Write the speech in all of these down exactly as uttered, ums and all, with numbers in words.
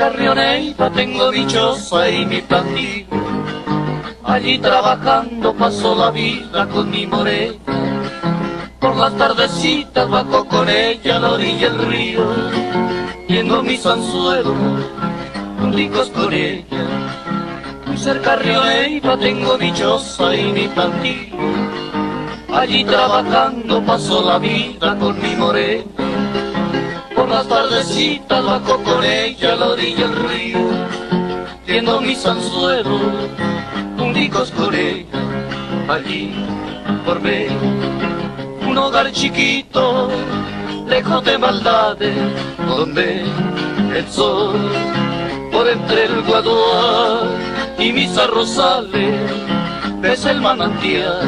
cerca Río Neiva tengo dichosa y mi plantío. Allí trabajando paso la vida con mi morena. Por las tardecitas bajo con ella a la orilla del río, viendo mis anzuelos junticos con ella. Muy cerca Río Neiva tengo dichosa y mi plantío. Allí trabajando paso la vida con mi morena. Por las tardecitas bajo con ella a la orilla del río, viendo mis anzuelos junticos con ella. Allí formé un hogar chiquito, lejos de maldades, donde el sol por entre el guadual y mis arrozales besa el manantial.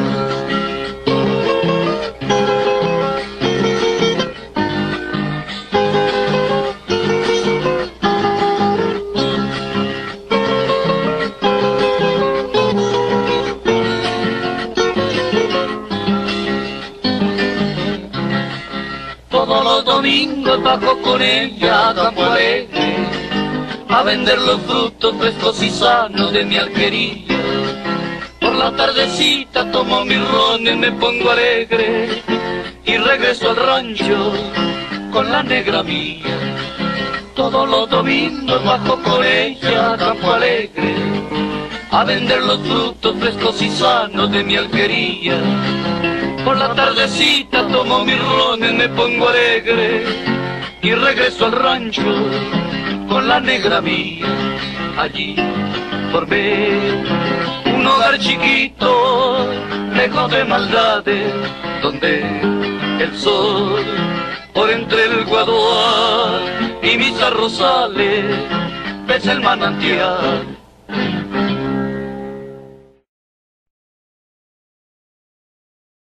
Todos los domingos bajo con ella a Campo Alegre a vender los frutos frescos y sanos de mi alquería. Por la tardecita tomo mi ron y me pongo alegre y regreso al rancho con la negra mía. Todos los domingos bajo con ella a Campo Alegre a vender los frutos frescos y sanos de mi alquería. Por la tardecita tomo mi ron y me pongo alegre y regreso al rancho con la negra mía. Allí formé un hogar chiquito, lejos de maldades, donde el sol por entre el guadual y mis arrozales besa el manantial.